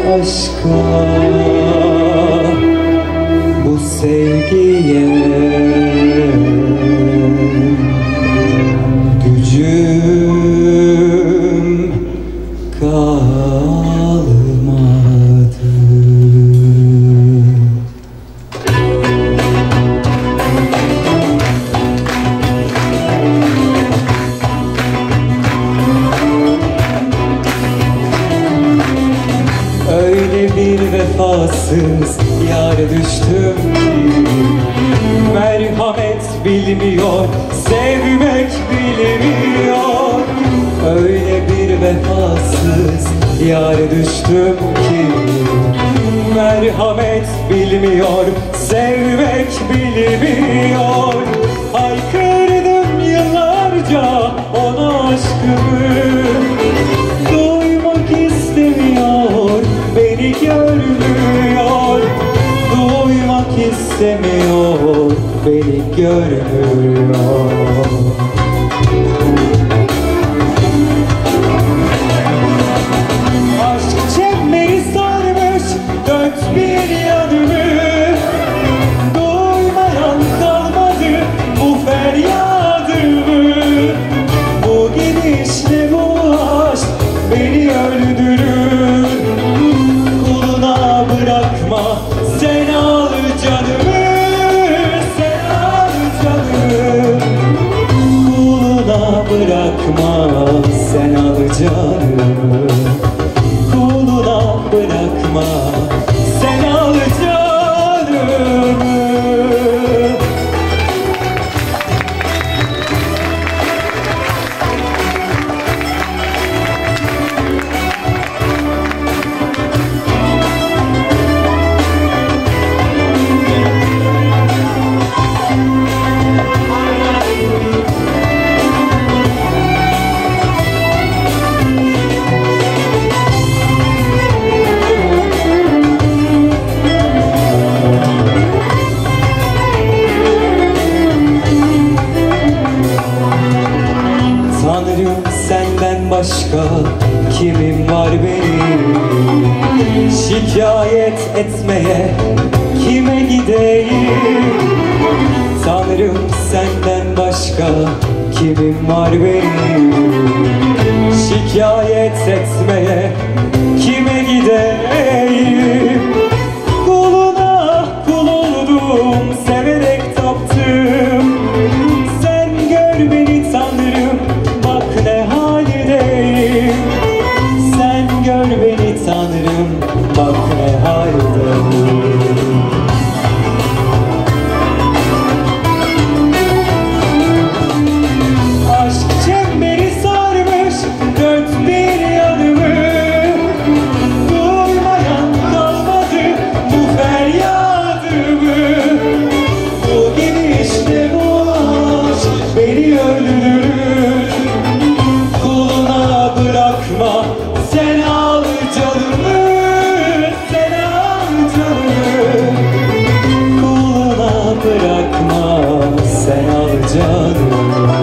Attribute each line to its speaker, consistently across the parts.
Speaker 1: aşka, bu sevgiye gücüm kalmadı. Öyle bir vefasız yâre düştüm ki merhamet bilmiyor, sevmek bilmiyor. Öyle bir vefasız yâre düştüm ki merhamet bilmiyor, sevmek bilmiyor. Haykırdım yıllarca ona aşkımı, duymak istemiyor, beni görmüyor. Duymak istemiyor, beni görmüyor. Aşk çemberi sarmış dört bir yanımı, duymayan kalmadı bu feryadımı. Bu gidişle bu aşk beni öldürür. Kuluna bırakma, sen al canımı, sen al canımı. Kuluna bırakma, sen al canımı. Kuluna bırakma, sen al canımı. Tanrım, senden başka kimim var benim? Şikayet etmeye kime gideyim? Tanrım, senden başka kimim var benim? Şikayet etmeye kime gideyim? Kuluna kul oldum, severek taptım. Sen gör beni Tanrım, bak ne haldeyim. Sen gör beni Tanrım, bak ne haldeyim. Aşk çemberi sarmış dört bir yanımı, duymayan kalmadı bu feryadımı. Bu gidişle bu aşk beni öldürür. Kuluna bırakma, sen al canımı, sen al canımı. Kuluna bırakma, sen al canımı.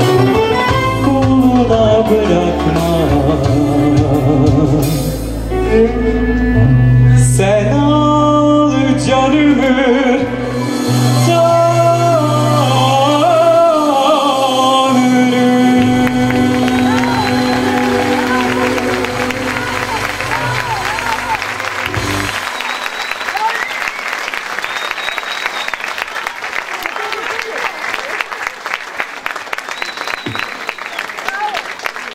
Speaker 1: Kuluna bırakma, sen al canımı.